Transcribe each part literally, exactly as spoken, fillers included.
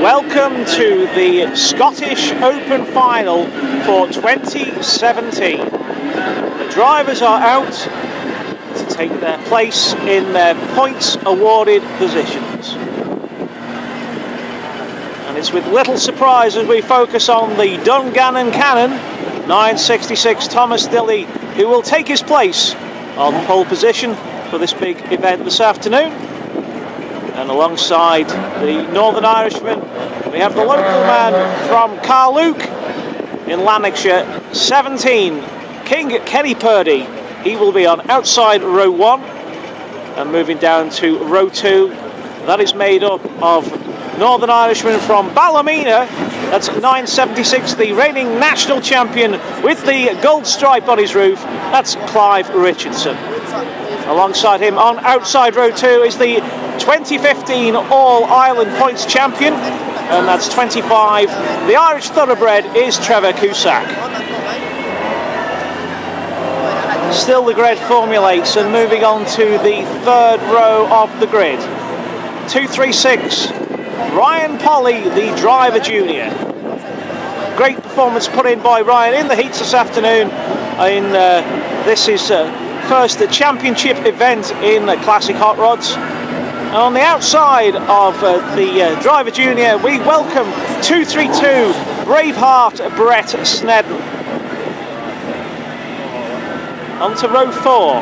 welcome to the Scottish Open Final for twenty seventeen. The drivers are out to take their place in their points awarded positions. And it's with little surprise as we focus on the Dungannon Cannon, nine sixty-six Thomas Dilley, who will take his place on pole position for this big event this afternoon. And alongside the Northern Irishman, we have the local man from Carluke in Lanarkshire, seventeen, King Kenny Purdy. He will be on outside row one, and moving down to row two, that is made up of Northern Irishman from Ballymena. That's nine seventy-six, the reigning national champion with the gold stripe on his roof. That's Clive Richardson. Alongside him on outside row two is the twenty fifteen All-Ireland points champion, and that's twenty-five. The Irish thoroughbred is Trevor Cusack. Still the grid formulates, and moving on to the third row of the grid. two three six, Ryan Polly, the driver junior. Great performance put in by Ryan in the heats this afternoon. In uh, this is uh, first the championship event in uh, Classic Hot Rods. And on the outside of uh, the uh, driver junior, we welcome two three two Braveheart Brett Snedden. On to row four.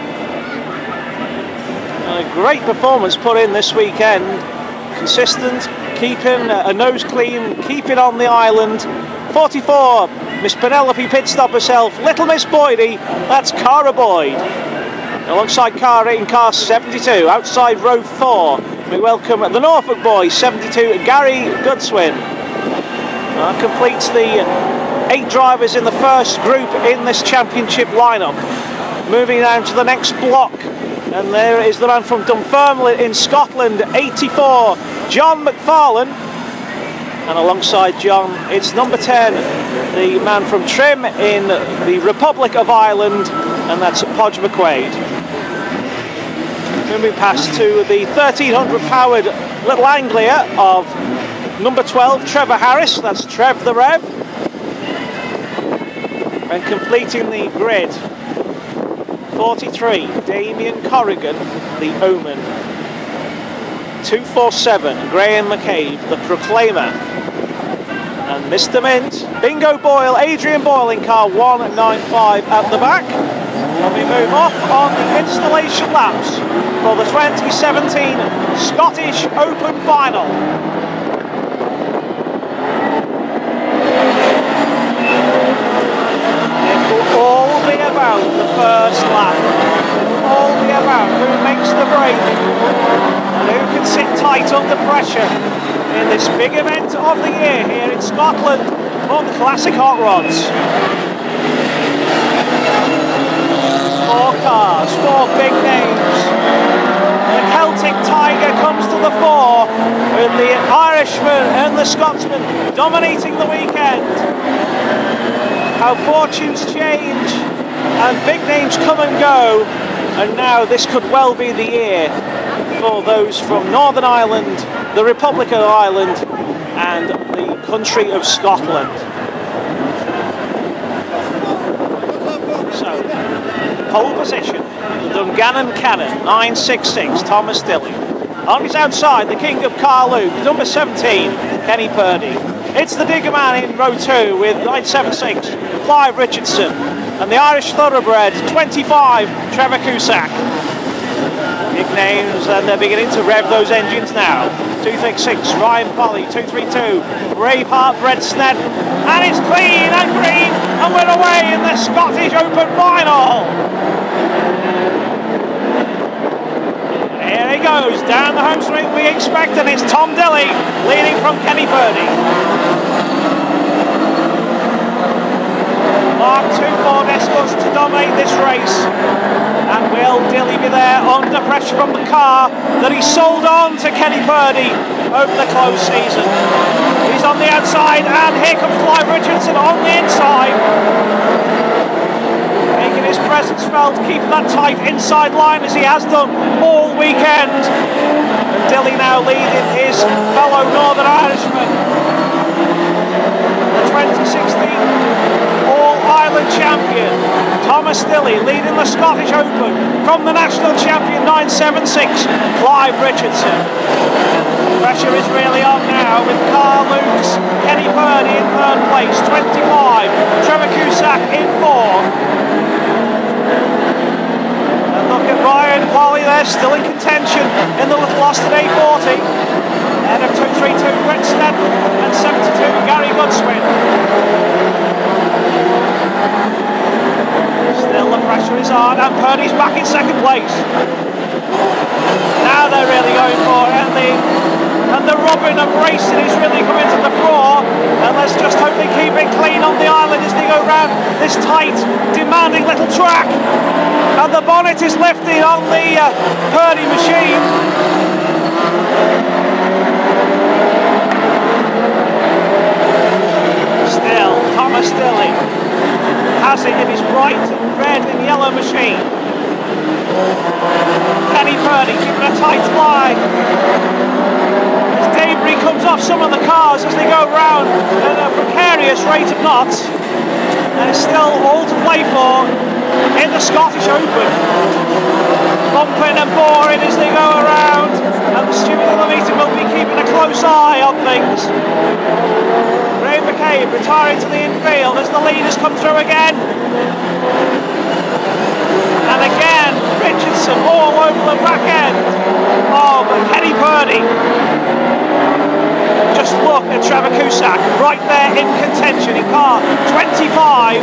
A great performance put in this weekend. Consistent, keeping a nose clean, keeping on the island. forty-four, Miss Penelope Pitstop herself, Little Miss Boydie, that's Cara Boyd. Alongside Cara in car seventy-two, outside row four, we welcome the Norfolk boy, seventy-two, Gary Goodswin. That completes the eight drivers in the first group in this championship lineup. Moving down to the next block, and there is the man from Dunfermline in Scotland, eighty-four, John McFarlane. And alongside John, it's number ten, the man from Trim in the Republic of Ireland, and that's Podge McQuaid. Moving past to the thirteen hundred powered Little Anglia of number twelve, Trevor Harris, that's Trev the Rev. And completing the grid, forty-three, Damien Corrigan, the Omen. two forty-seven, Graham McCabe, the Proclaimer. And Mister Mint, Bingo Boyle, Adrian Boyle in car one ninety-five at the back. And we move off on the installation laps for the twenty seventeen Scottish Open Final. It will all be about the first lap. It will all be about who makes the break and who can sit tight under pressure in this big event of the year here in Scotland for the Classic Hot Rods. Four cars, four big names. The Celtic Tiger comes to the fore with the Irishman and the Scotsman dominating the weekend. How fortunes change and big names come and go, and now this could well be the year for those from Northern Ireland, the Republic of Ireland, and the country of Scotland. So, pole position, the Dungannon Cannon, nine sixty-six, Thomas Dilley. On his outside, the King of Carluke, number seventeen, Kenny Purdy. It's the Digger Man in row two with nine seventy-six, Clive Richardson. And the Irish thoroughbred, twenty-five, Trevor Cusack. Big names, and they're beginning to rev those engines now. two thirty-six, Ryan Polly, two thirty-two, Braveheart Brett Snedden. And it's clean and green, and we're away in the Scottish Open Final. Here he goes, down the home straight we expect, and it's Tom Dilley leading from Kenny Purdy. Mark two Ford Escorts to dominate this race, and will Dilley be there under pressure from the car that he sold on to Kenny Purdy over the close season? He's on the outside, and here comes Clive Richardson on the inside, making his presence felt, keeping that tight inside line as he has done all weekend. And Dilley now leading his fellow Northern Irishman. The twenty sixteen All-Ireland champion, Thomas Dilley, leading the Scottish Open from the national champion nine seven six, Clive Richardson. Pressure is really on now with Carl Lukes, Kenny Purdy in third place, twenty-five, Trevor Cusack in fourth. And look at Ryan Polly there, still in contention in the Little Austin A forty. Ahead of two three two Brett Snedden and seventy-two Gary Goodswin. Still the pressure is on and Purdy's back in second place. Now they're really going for it, and the, and the rubbing of racing is really coming to the floor, and let's just hope they keep it clean on the island as they go round this tight, demanding little track, and the bonnet is lifted on the uh, Purdy machine. Still, Thomas Dilley has it in his bright red and yellow machine. Kenny Purdy keeping a tight line as debris comes off some of the cars as they go round at a precarious rate of knots, and it's still all to play for in the Scottish Open. Bumping and boring as they go around, and the steward of the meeting will be keeping a close eye on things. Ray McCabe retiring to the infield as the leaders come through again. And again, Richardson all over the back end of Kenny Purdy. Just look at Trevor Cusack right there in contention in car twenty-five.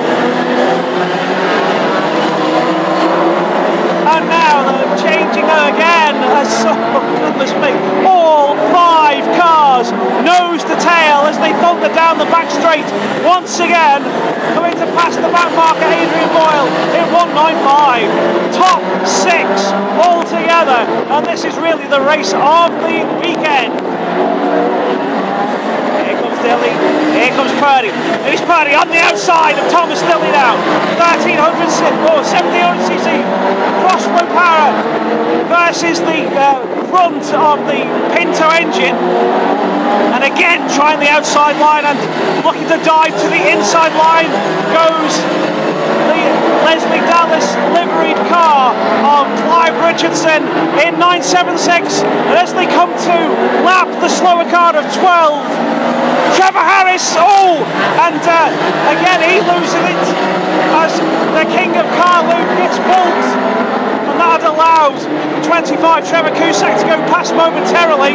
And now they're changing again. Oh, goodness me. All five cars nose to tail as they thunder down the back straight once again. Coming to pass the back marker, Adrian Boyle in one ninety-five. Top six all together. And this is really the race of the weekend. Here comes Dilley, here comes Purdy. It's Purdy on the outside of Thomas Dilley now. thirteen hundred or seventeen hundred c c crossflow power versus the uh, front of the Pinto engine. And again trying the outside line and looking to dive to the inside line goes the Leslie Dallas liveried car of Clive Richardson in nine seven six, and as they come to lap the slower car of twelve, Trevor Harris, oh, and uh, again he loses it as the king of Carluke gets pulled, and that allowed twenty-five Trevor Cusack to go past momentarily.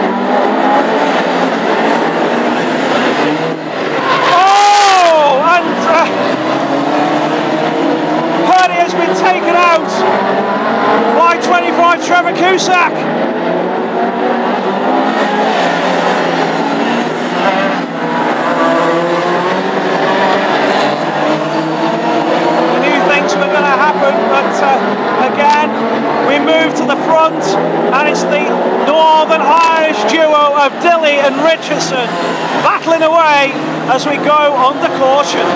Oh, and uh, Purdy has been taken out by twenty-five Trevor Cusack. Were going to happen, but uh, again we move to the front, and it's the Northern Irish duo of Dilley and Richardson battling away as we go under caution.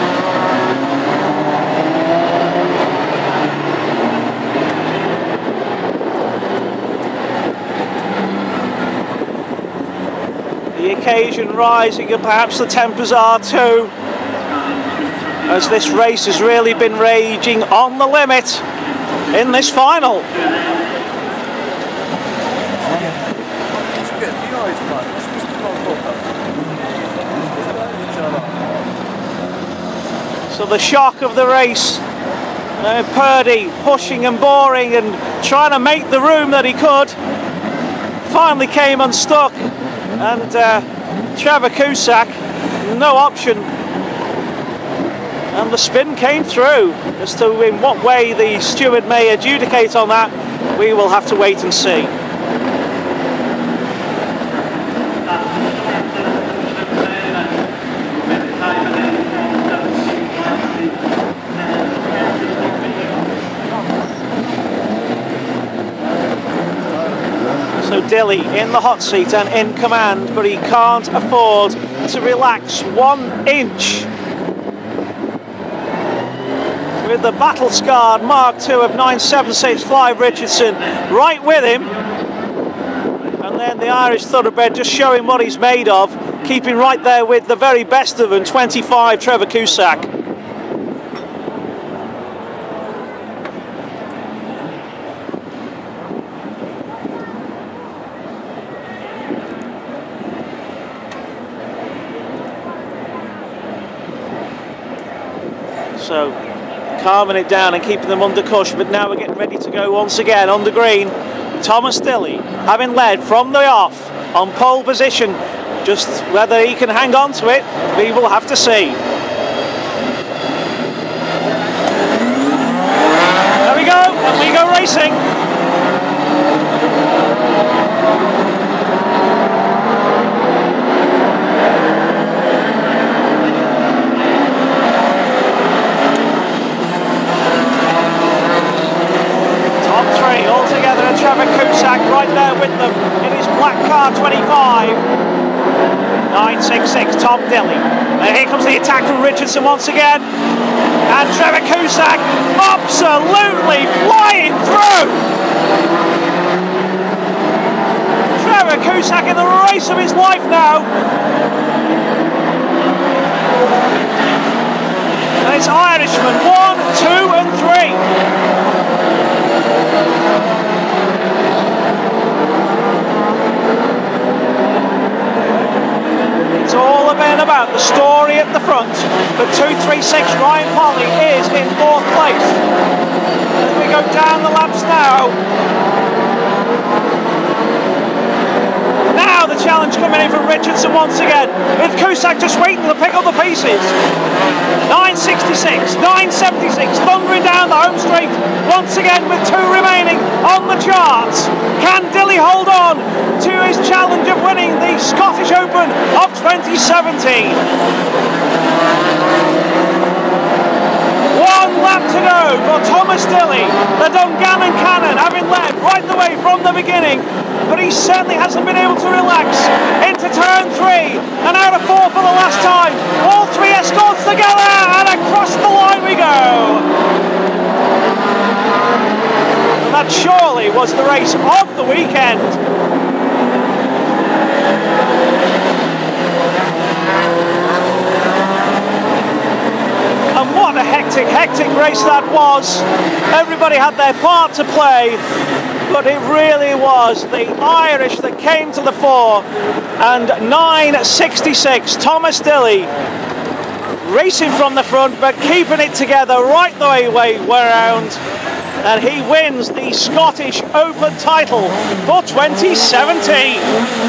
The occasion rising, and perhaps the tempers are too, as this race has really been raging on the limit in this final. So the shock of the race, uh, Purdy pushing and boring and trying to make the room that he could, finally came unstuck, and uh, Trevor Cusack, no option. And the spin came through. As to in what way the steward may adjudicate on that, we will have to wait and see. So Dilley in the hot seat and in command, but he can't afford to relax one inch. With the battle-scarred Mark two of nine seven six Clive Richardson right with him. then the Irish thoroughbred just showing what he's made of, keeping right there with the very best of them, twenty-five, Trevor Cusack. So calming it down and keeping them under cush, but now we're getting ready to go once again on the green. Thomas Dilley, having led from the off on pole position, just whether he can hang on to it, we will have to see. There we go, and we go racing. Trevor Cusack right there with them in his black car twenty-five. nine six six Tom Dilley. And here comes the attack from Richardson once again. And Trevor Cusack absolutely flying through. Trevor Cusack in the race of his life now. And it's Irishman one, two and three. It's all been about the story at the front, but two three six Ryan Polly is in fourth place. As we go down the laps now, now the challenge coming in from Richardson once again, with Cusack just waiting to pick up the pieces. nine sixty-six, nine seventy-six, thundering down the home straight once again with two remaining on the charts. Can Dilley hold on to his challenge of winning the Scottish Open of twenty seventeen? One lap to go for Thomas Dilley, the Dungannon Cannon, having led right the way from the beginning, but he certainly hasn't been able to relax into turn three, and out of four for the last time. All three escorts together, and across the line we go. And that surely was the race of the weekend. And what a hectic, hectic race that was. Everybody had their part to play, but it really was the Irish that came to the fore. And nine sixty-six, Thomas Dilley, racing from the front, but keeping it together right the way, way around. And he wins the Scottish Open title for twenty seventeen.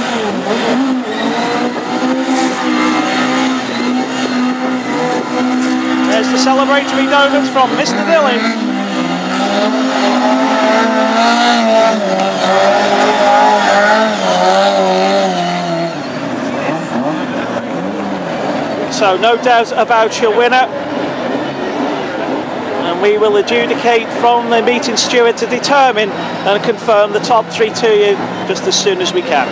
There's the celebratory donuts from Mister Dilley. So no doubt about your winner. And we will adjudicate from the meeting steward to determine and confirm the top three to you just as soon as we can.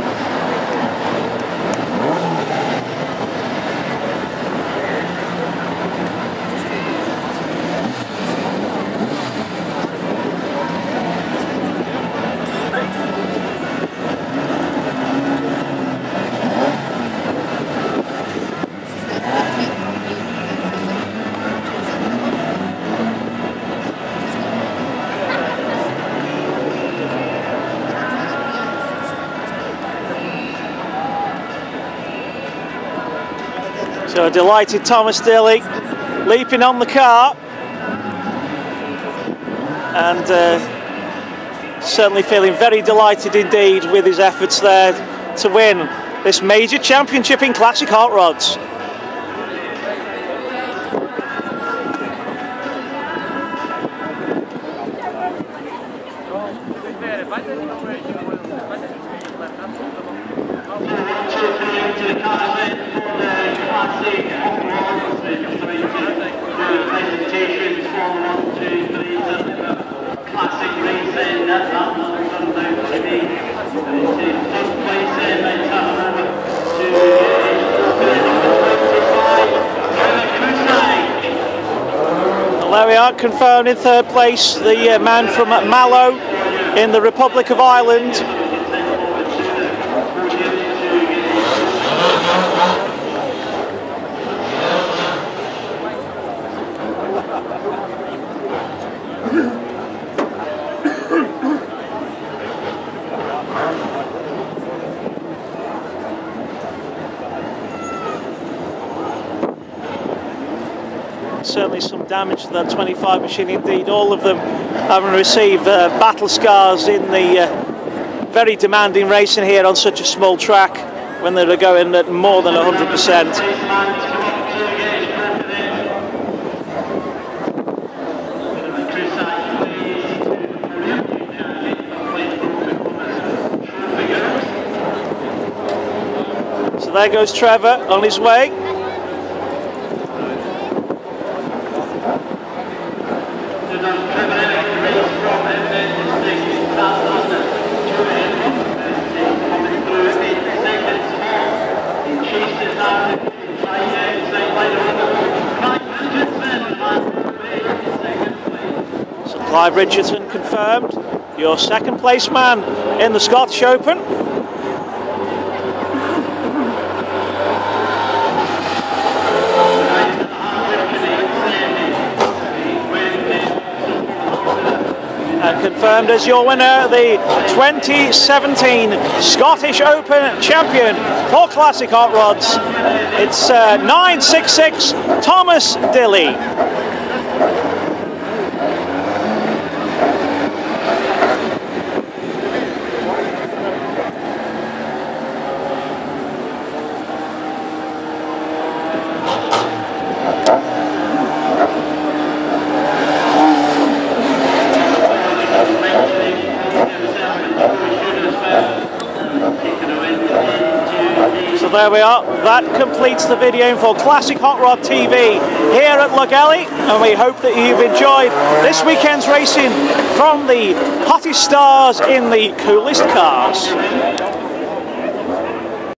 So a delighted Thomas Dilley leaping on the car, and uh, certainly feeling very delighted indeed with his efforts there to win this major championship in classic hot rods. Well, there we are, confirmed in third place, the uh, man from Mallow in the Republic of Ireland, certainly some damage to that twenty-five machine indeed, all of them having received uh, battle scars in the uh, very demanding racing here on such a small track when they were going at more than one hundred percent. So there goes Trevor on his way. So Clive Richardson confirmed, your second place man in the Scottish Open. And confirmed as your winner, the twenty seventeen Scottish Open champion for Classic Hot Rods. It's uh, nine sixty-six Thomas Dilley. So there we are, that completes the video for Classic Hot Rod T V here at Logelly, and we hope that you've enjoyed this weekend's racing from the hottest stars in the coolest cars.